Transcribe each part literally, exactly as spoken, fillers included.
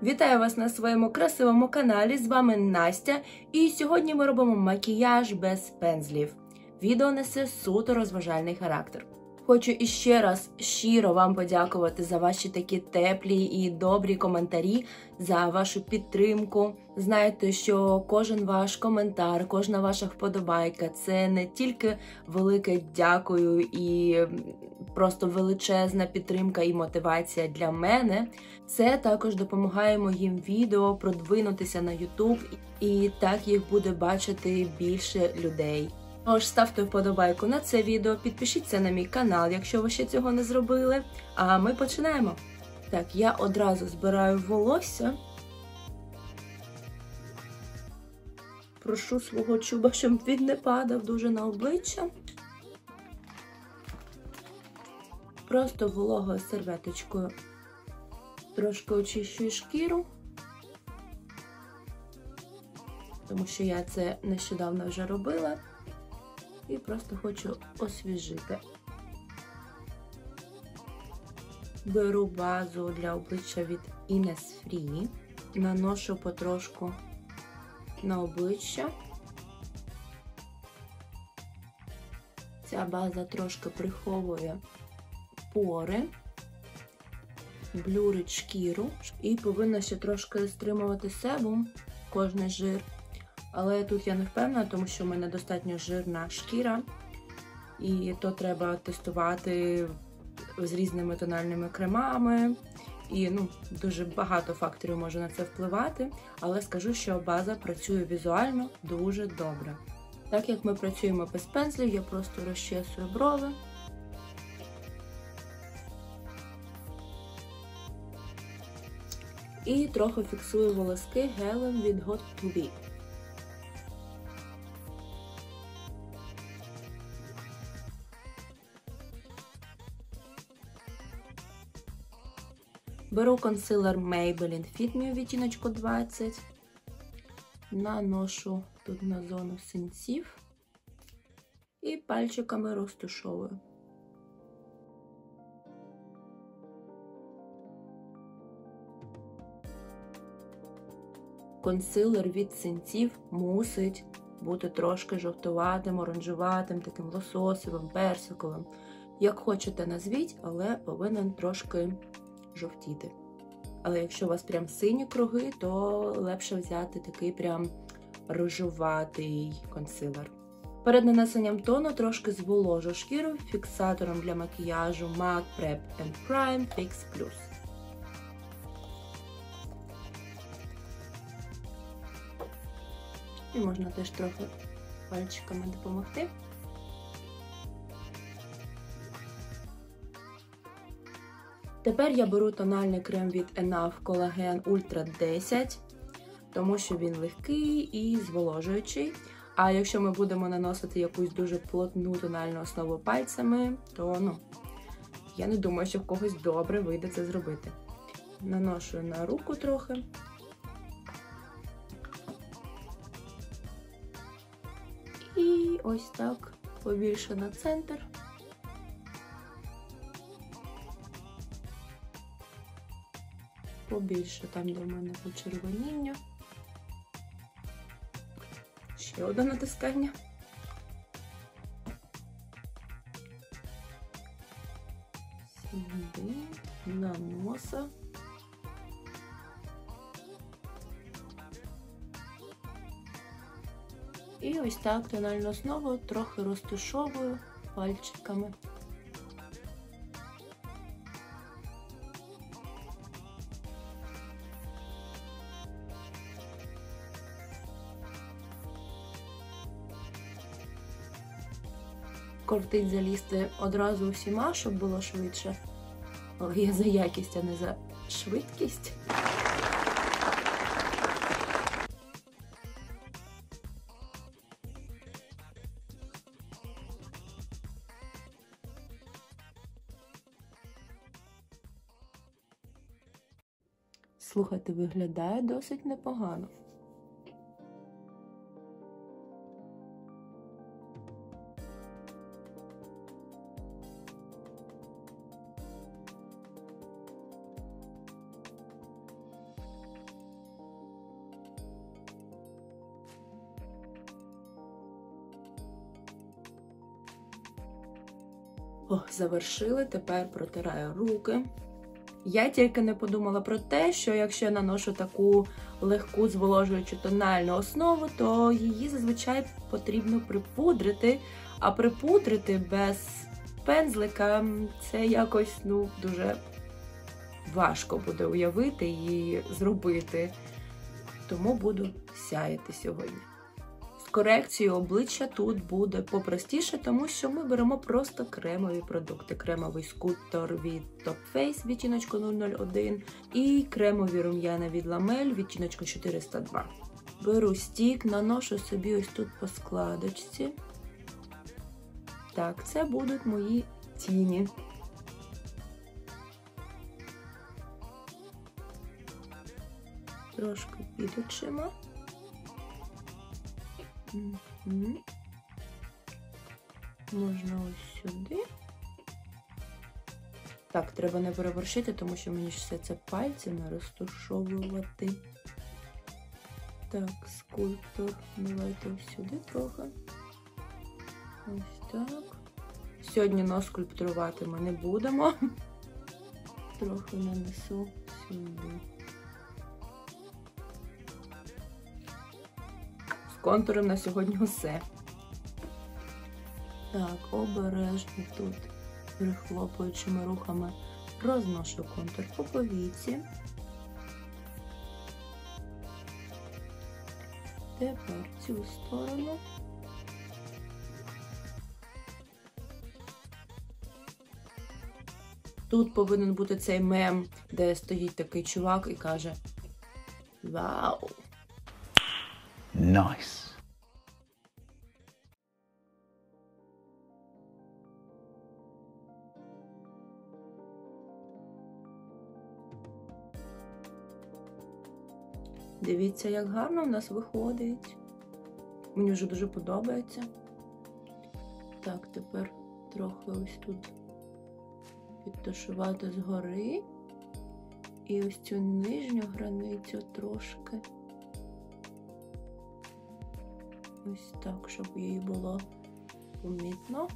Вітаю вас на своєму красивому каналі, з вами Настя, і сьогодні ми робимо макіяж без пензлів. Відео несе суто розважальний характер. Хочу іще раз щиро вам подякувати за ваші такі теплі і добрі коментарі, за вашу підтримку. Знаєте, що кожен ваш коментар, кожна ваша вподобайка – це не тільки велике дякую і просто величезна підтримка і мотивація для мене, це також допомагає моїм відео продвинутися на YouTube, і так їх буде бачити більше людей. Тож ставте вподобайку на це відео, підпишіться на мій канал, якщо ви ще цього не зробили. А ми починаємо. Так, я одразу збираю волосся. Прошу свого чуба, щоб він не падав дуже на обличчя. Просто вологою серветочкою трошки очищую шкіру, тому що я це нещодавно вже робила. І просто хочу освіжити. Беру базу для обличчя від Innisfree, наношу потрошку на обличчя. Ця база трошки приховує пори, блюрить шкіру і повинна ще трошки стримувати себум, кожний жир. Але тут я не впевнена, тому що в мене достатньо жирна шкіра, і то треба тестувати з різними тональними кремами, і ну, дуже багато факторів може на це впливати, але скажу, що база працює візуально дуже добре. Так як ми працюємо без пензлів, я просто розчесую брови. І трохи фіксую волоски гелем від Got To Be. Беру консилер Maybelline Fit Me у відтіночку двадцять, наношу тут на зону синців і пальчиками розтушовую. Консилер від синців мусить бути трошки жовтуватим, оранжуватим, таким лососовим, персиковим. Як хочете назвіть, але повинен трошки жовтіти. Але якщо у вас прям сині круги, то легше взяти такий прям рожуватий консилер. Перед нанесенням тону трошки зволожу шкіру фіксатором для макіяжу MAC Prep and Prime Fix Plus. І можна теж трохи пальчиками допомогти. Тепер я беру тональний крем від Enough Collagen Ultra десять, тому що він легкий і зволожуючий. А якщо ми будемо наносити якусь дуже плотну тональну основу пальцями, то, ну, я не думаю, що в когось добре вийде це зробити. Наношу на руку трохи. І ось так, побільше на центр. Побільше там, де в мене почервоніння. Ще одне натискання. Сюди, на носа. І ось так тональну основу трохи розтушовую пальчиками. Кортить залізти одразу усіма, щоб було швидше. Але я за якість, а не за швидкість. Слухайте, виглядає досить непогано. О, завершили, тепер протираю руки. Я тільки не подумала про те, що якщо я наношу таку легку зволожуючу тональну основу, то її зазвичай потрібно припудрити, а припудрити без пензлика це якось, ну, дуже важко буде уявити і зробити. Тому буду сяяти сьогодні. З корекцією обличчя тут буде попростіше, тому що ми беремо просто кремові продукти. Кремовий скульптор від Top Face відтіночку нуль нуль один і кремові рум'яна від Ламель відтіночку чотириста два. Беру стік, наношу собі ось тут по складочці. Так, це будуть мої тіні. Трошки під очима. Угу. Можна ось сюди. Так, треба не перевершити, тому що мені все це пальцями розтушовувати. Так, скульптор. Давайте ось сюди трохи. Ось так. Сьогодні нос скульптурувати ми не будемо. Трохи нанесу сюди. З контуром на сьогодні усе. Так, обережно тут прихлопуючими рухами розношу контур по повіці. Тепер цю сторону. Тут повинен бути цей мем, де стоїть такий чувак і каже: «Вау!» Nice. Дивіться, як гарно в нас виходить. Мені вже дуже подобається. Так, тепер трохи ось тут підтушувати згори. І ось цю нижню границю трошки. Ось так, щоб їй було помітно.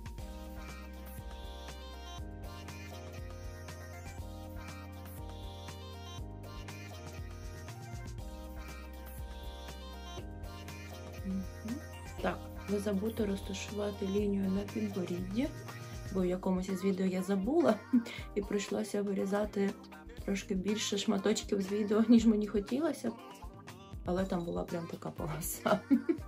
Так, не забудьте розташувати лінію на підборідді, бо в якомусь із відео я забула і прийшлося вирізати трошки більше шматочків з відео, ніж мені хотілося, але там була прям така полоса.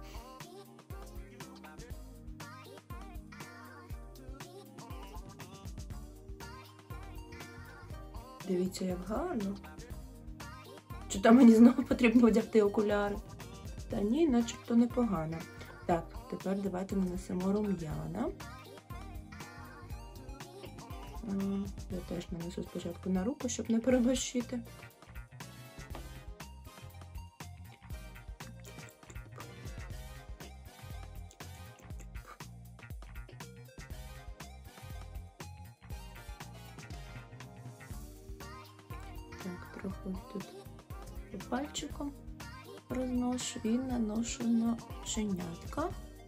Дивіться, як гарно. Чи там мені знову потрібно одягти окуляри? Та ні, начебто непогано. Так, тепер давайте нанесемо рум'яна. Я теж нанесу спочатку на руку, щоб не переборщити. Так, трохи тут по пальчиком розношу і наношу на оченятка,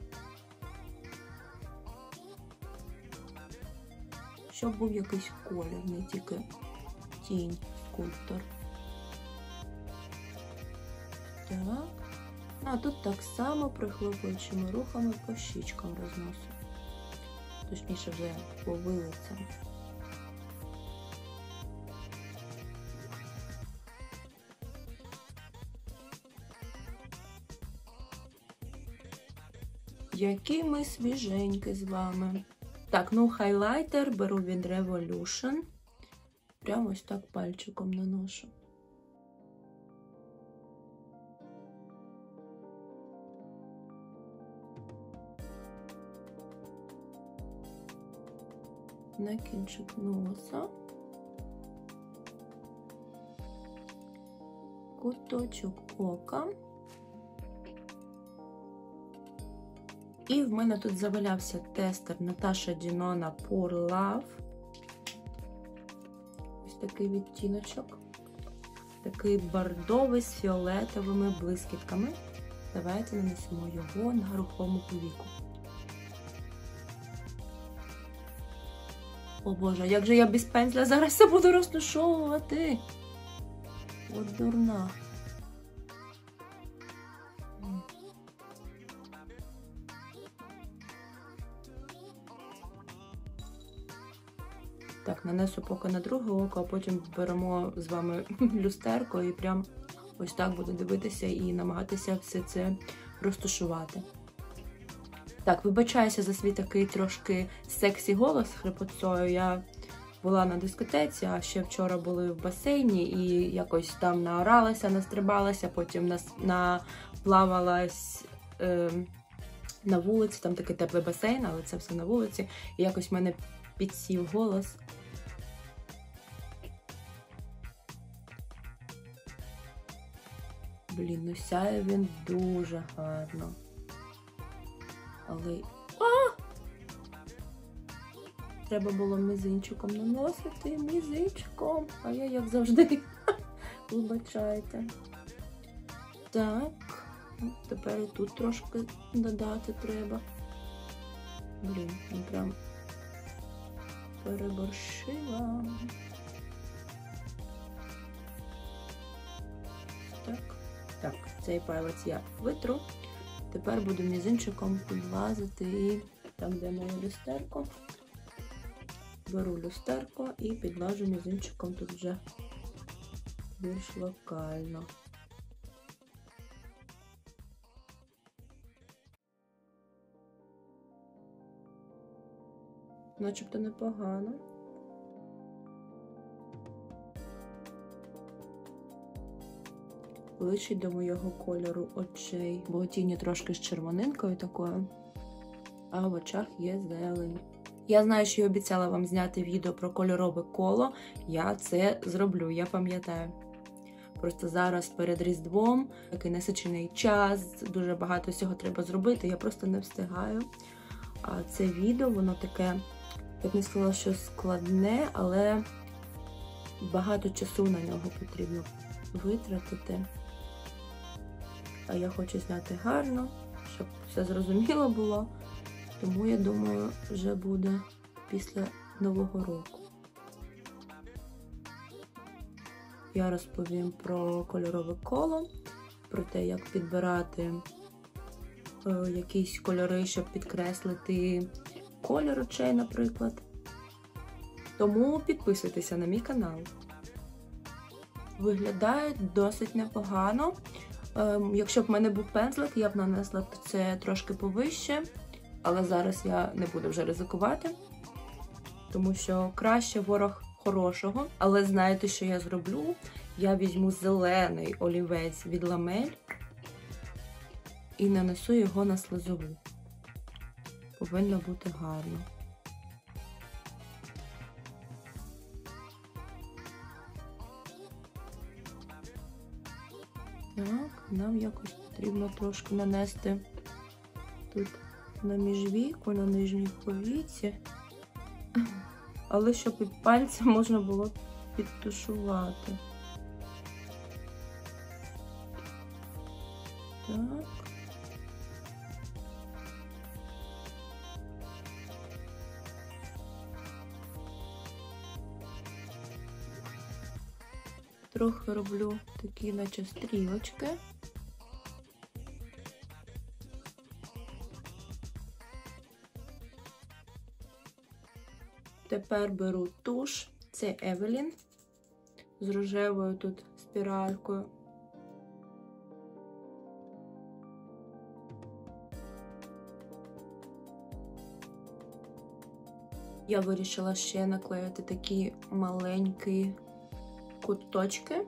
щоб був якийсь колір, не тільки тінь, скульптор. Так. А тут так само прихлопуючими рухами по щічкам розношу. Точніше вже по вилицям. Які ми свіженькі з вами. Так, ну хайлайтер беру від Revolution. Прямо ось так пальчиком наношу. На кінчик носа. Куточок ока. І в мене тут завалявся тестер Natasha Denona Pore Love. Ось такий відтіночок. Такий бордовий з фіолетовими блискітками. Давайте нанесемо його на рухому повіку. О боже, як же я без пензля зараз це буду розташовувати? От дурна. Так, нанесу поки на друге око, а потім беремо з вами люстерко і прям ось так буду дивитися і намагатися все це розташувати. Так, вибачаюся за свій такий трошки сексі голос хрипотцою. Я була на дискотеці, а ще вчора були в басейні і якось там наоралася, настрибалася, потім наплавалась е, на вулиці, там такий теплий басейн, але це все на вулиці. І якось в мене підсів голос. Блін, ну сяє він дуже гарно. Але... А! Треба було мізинчиком наносити, мізинчиком. А я, як завжди, вибачайте. Так, тепер і тут трошки додати треба. Блін, я прям переборщила. Так, так, цей палець я витру. Тепер буду мізинчиком підлазити і там, де моє люстерко. Беру люстерко і підлажу мізинчиком тут вже більш локально. Начебто непогано. Ближче до моєго кольору очей, бо тіні трошки з червонинкою такою, а в очах є зелень. Я знаю, що я обіцяла вам зняти відео про кольорове коло, я це зроблю, я пам'ятаю. Просто зараз перед Різдвом, такий насичений час, дуже багато всього треба зробити, я просто не встигаю. А це відео, воно таке, я б не сказала, що складне, але багато часу на нього потрібно витратити. А я хочу зняти гарно, щоб все зрозуміло було. Тому, я думаю, вже буде після Нового року. Я розповім про кольорове коло, про те, як підбирати е, якісь кольори, щоб підкреслити колір очей, наприклад. Тому підписуйтеся на мій канал. Виглядає досить непогано. Е, якщо б в мене був пензлик, я б нанесла це трошки повище. Але зараз я не буду вже ризикувати, тому що краще ворог хорошого. Але знаєте, що я зроблю? Я візьму зелений олівець від Ламель і нанесу його на слизову. Повинно бути гарно. Так, нам якось потрібно трошки нанести тут на міжвійку, на нижній повіці, але щоб і пальцем можна було підтушувати. Так. Трохи роблю такі, наче стрілочки. Тепер беру туш, це Evelyn, з рожевою тут спіралькою. Я вирішила ще наклеїти такі маленькі куточки.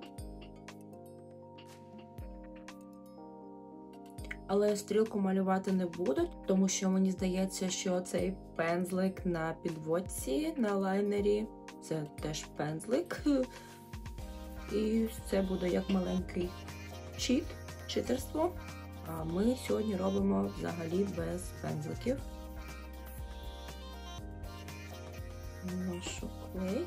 Але стрілку малювати не буду, тому що мені здається, що цей пензлик на підводці, на лайнері, це теж пензлик. І це буде як маленький чит, читерство. А ми сьогодні робимо взагалі без пензликів. Наношу клей.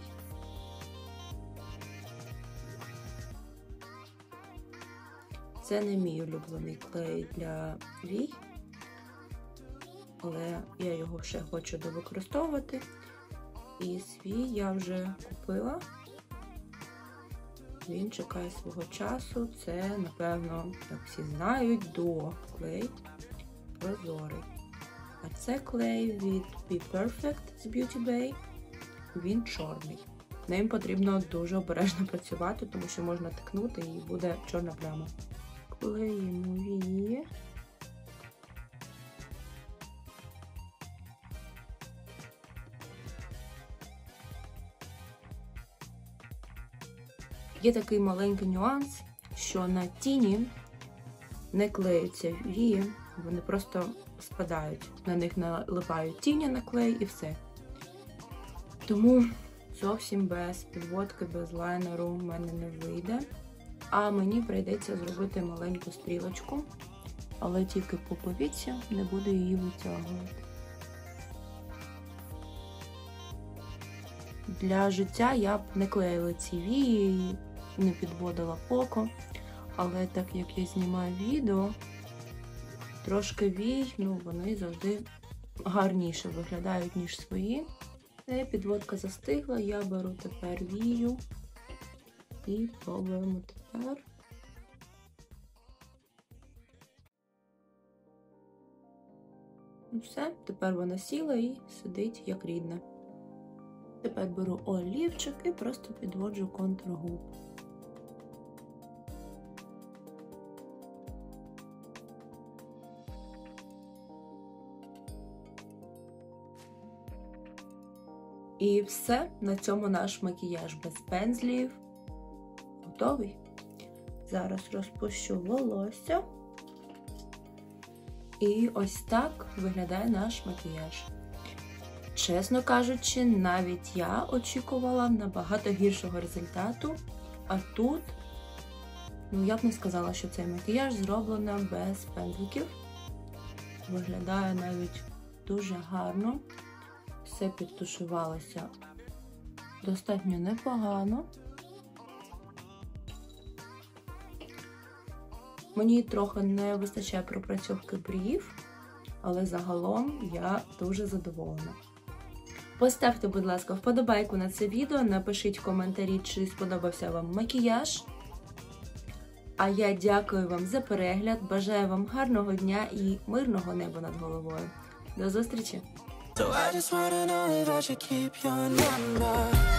Це не мій улюблений клей для вій, але я його ще хочу довикористовувати. І свій я вже купила. Він чекає свого часу. Це, напевно, як всі знають, дуо клей прозорий. А це клей від Be Perfect з Beauty Bay. Він чорний. Ним потрібно дуже обережно працювати, тому що можна тикнути і буде чорна пляма. Клеїмо вії. Є такий маленький нюанс, що на тіні не клеються вії, вони просто спадають. На них налипають тіні на клей і все. Тому зовсім без підводки, без лайнеру в мене не вийде. А мені прийдеться зробити маленьку стрілочку, але тільки по повіці, не буду її витягувати. Для життя я б не клеїла ці вії, не підводила око, але так як я знімаю відео, трошки вій, ну вони завжди гарніше виглядають, ніж свої. Це підводка застигла, я беру тепер вію і пробуємо тепер. Ну все, тепер вона сіла і сидить як рідна. Тепер беру олівчик і просто підводжу контур губ. І все, на цьому наш макіяж без пензлів готовий. Зараз розпущу волосся. І ось так виглядає наш макіяж. Чесно кажучи, навіть я очікувала набагато гіршого результату, а тут, ну я б не сказала, що цей макіяж зроблено без пензликів. Виглядає навіть дуже гарно. Все підтушувалося достатньо непогано. Мені трохи не вистачає пропрацьовки брів, але загалом я дуже задоволена. Поставте, будь ласка, вподобайку на це відео, напишіть в коментарі, чи сподобався вам макіяж. А я дякую вам за перегляд, бажаю вам гарного дня і мирного неба над головою. До зустрічі! So I just wanna know if I should keep your number.